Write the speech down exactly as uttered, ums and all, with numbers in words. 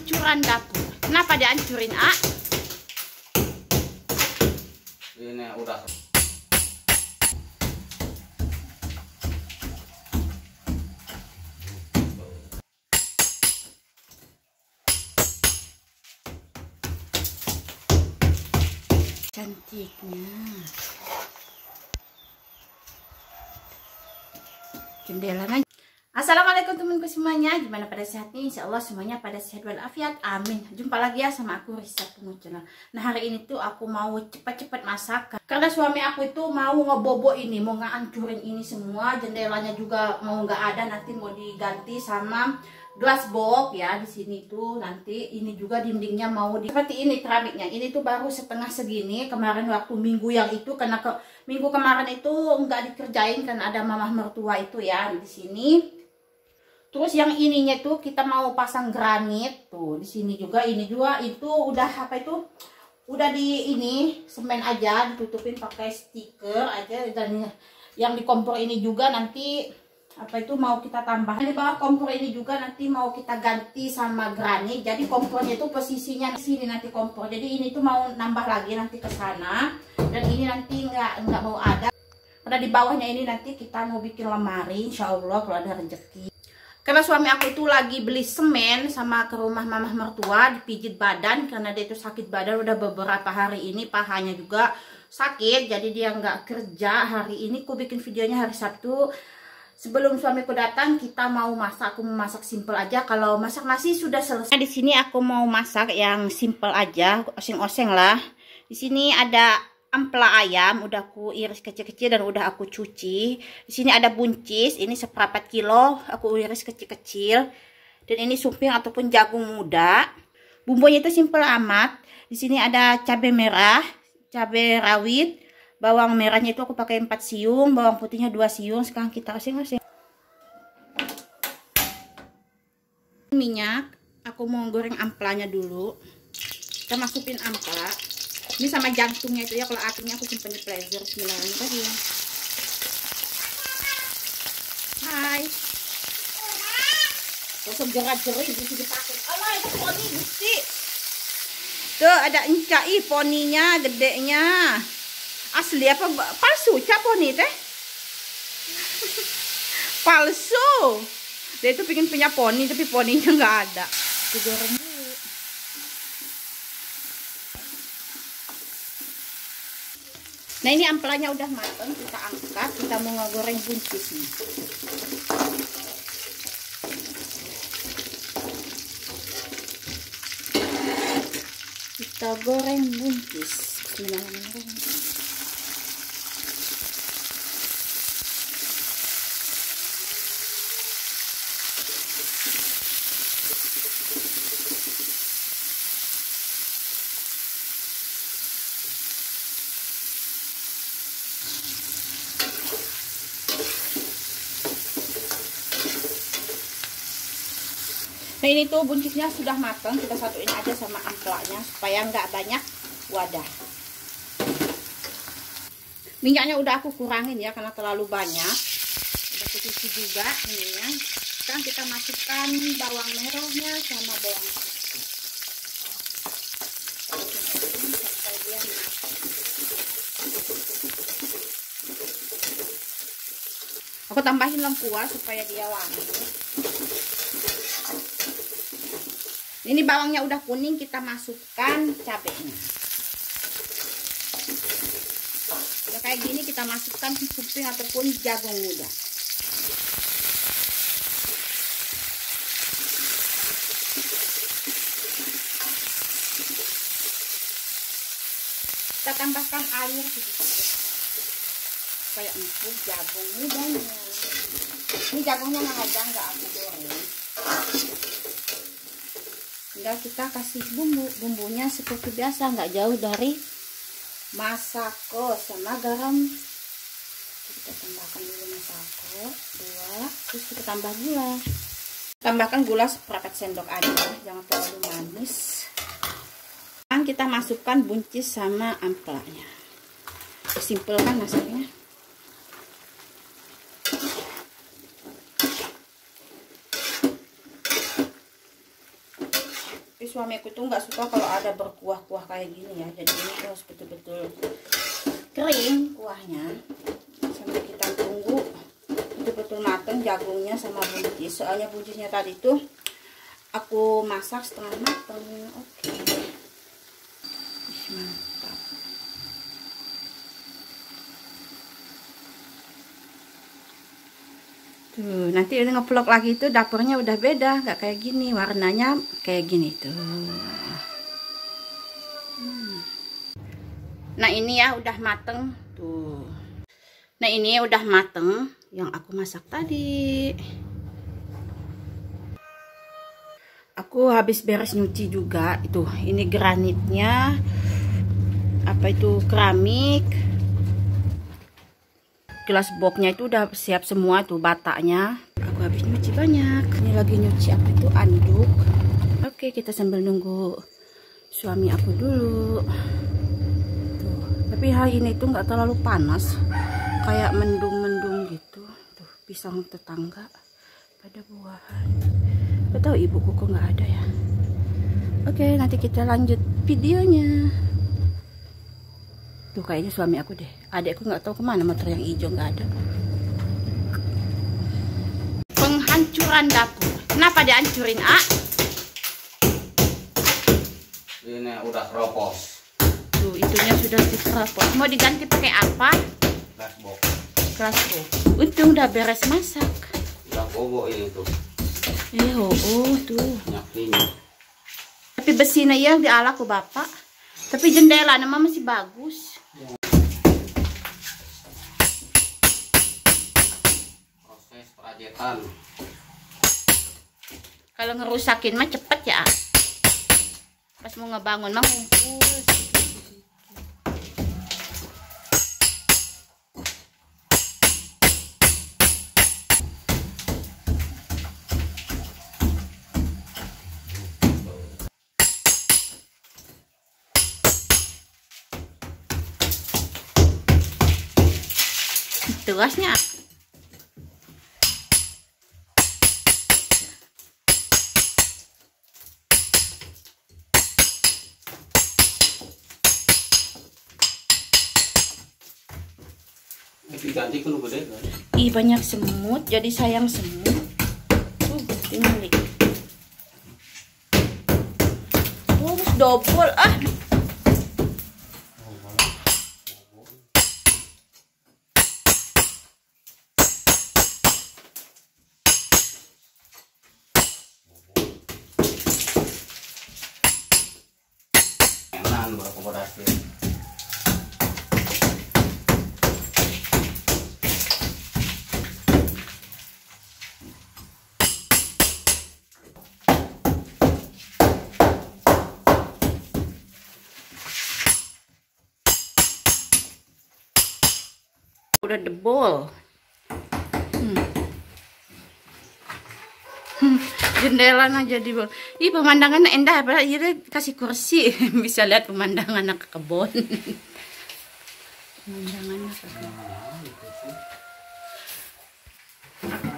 kehancuran dapur. Kenapa dihancurin, A? Ini udah. Cantiknya. Jendelanya. Assalamualaikum temanku semuanya, gimana pada sehatnya? Insya Allah semuanya pada sehat walafiat, amin. Jumpa lagi ya sama aku Risa Pengucana. Nah hari ini tuh aku mau cepat-cepat masak karena suami aku itu mau ngebobo ini, mau ngancurin ini semua. Jendelanya juga mau nggak ada, nanti mau diganti sama glass box ya. Di sini tuh nanti ini juga dindingnya mau di seperti ini keramiknya. Ini tuh baru setengah segini. Kemarin waktu minggu yang itu karena ke minggu kemarin itu nggak dikerjain kan ada mamah mertua itu ya di sini. Terus yang ininya tuh kita mau pasang granit tuh di sini juga, ini juga itu udah apa itu udah di ini semen aja ditutupin pakai stiker aja. Dan yang di kompor ini juga nanti apa itu mau kita tambah di bawah kompor ini juga nanti mau kita ganti sama granit. Jadi kompornya itu posisinya di sini nanti kompor. Jadi ini tuh mau nambah lagi nanti ke sana dan ini nanti nggak nggak mau ada karena di bawahnya ini nanti kita mau bikin lemari insya Allah kalau ada rezeki. Karena suami aku itu lagi beli semen sama ke rumah mamah mertua dipijit badan karena dia itu sakit badan udah beberapa hari ini, pahanya juga sakit jadi dia nggak kerja hari ini. Aku bikin videonya hari Sabtu sebelum suamiku datang. Kita mau masak, aku mau masak simple aja. Kalau masak nasi sudah selesai. Di sini aku mau masak yang simple aja, oseng-oseng lah. Di sini ada ampela ayam, udah aku iris kecil-kecil dan udah aku cuci. Di sini ada buncis, ini seperempat kilo, aku iris kecil-kecil. Dan ini sumping ataupun jagung muda. Bumbunya itu simple amat. Di sini ada cabai merah, cabai rawit, bawang merahnya itu aku pakai empat siung, bawang putihnya dua siung. Sekarang kita oseng-oseng. Minyak, aku mau goreng ampelanya dulu. Kita masukin ampela. Ini sama jantungnya itu ya, kalau hatinya aku simpen di freezer. Bismillahirrahmanirrahim. Hai. Kosong gerak-gerik bisa dipakai. Allah itu poni gusti. Tuh ada encai poninya, gedenya. Asli apa palsu? Cap poni teh? Palsu. Dia itu pengen punya poni tapi poninya nggak ada. Digoreng dulu. Nah ini ampelanya udah matang, kita angkat, kita mau ngegoreng buncisnya. Kita goreng buncis. Bismillahirrahmanirrahim. Nah ini tuh buncisnya sudah matang, kita satuin aja sama ampelanya supaya nggak banyak wadah. Minyaknya udah aku kurangin ya karena terlalu banyak. Udah aku cuci juga ininya. Sekarang kita masukkan bawang merahnya sama bawang putih. Sampai dia matang. Aku tambahin lengkuas supaya dia wangi. Ini bawangnya udah kuning, kita masukkan cabenya. Udah kayak gini kita masukkan sumping ataupun jagung muda. Kita tambahkan air sedikit supaya empuk jagung mudanya. Ini jagungnya nggak ada, nggak aku goreng. Tinggal kita kasih bumbu, bumbunya seperti biasa, nggak jauh dari masako sama garam. Kita tambahkan dulu masako dua, terus kita tambah gula. Tambahkan gula seperempat sendok aja, jangan terlalu manis. Dan kita masukkan buncis sama ampelanya. Simpel kan masaknya. Tapi suamiku tuh nggak suka kalau ada berkuah-kuah kayak gini ya. Jadi ini tuh harus betul-betul kering kuahnya. Sampai kita tunggu betul-betul mateng jagungnya sama buncis. Soalnya buncisnya tadi tuh aku masak setengah mateng. Oke. Mantap. Tuh, nanti ini ngevlog lagi tuh dapurnya udah beda, nggak kayak gini, warnanya kayak gini tuh. Hmm. Nah ini ya udah mateng tuh. Nah ini udah mateng yang aku masak tadi. Aku habis beres nyuci juga itu. Ini granitnya, apa itu keramik. Gelas boxnya itu udah siap semua tuh bataknya. Aku habis nyuci banyak. Ini lagi nyuci apa itu anduk. Oke, kita sambil nunggu suami aku dulu. Tuh, tapi hari ini tuh nggak terlalu panas, kayak mendung-mendung gitu. Tuh pisang tetangga pada buahan. Gak tahu ibuku kok nggak ada ya. Oke, nanti kita lanjut videonya. Tuh kayaknya suami aku deh. Adekku nggak tahu kemana, motor yang hijau nggak ada. Penghancuran dapur. Kenapa dihancurin, A? Ini udah keropos. Tuh itunya sudah dikeropos. Mau diganti pakai apa? Flashbox. Flashbox. Untung udah beres masak. Udah bobo ini tuh. Eh oh, oh tuh. Nyakinya. Tapi besinya ya dialah ku bapak. Tapi jendela nama masih bagus. Proses perajetan. Kalau ngerusakin mah cepet ya. Pas mau ngebangun mah ngumpul. Tugasnya Tapi ganti kan gede kan? ih banyak semut, jadi sayang semut. Tuh, ini oh, double ah. Enak berakomodasi. Udah debol. Hmm. Hmm. Jendela aja di bawah. Ih pemandangan indah, padahal ini kasih kursi bisa lihat pemandangan ke kebun. Pemandangannya ke kebun.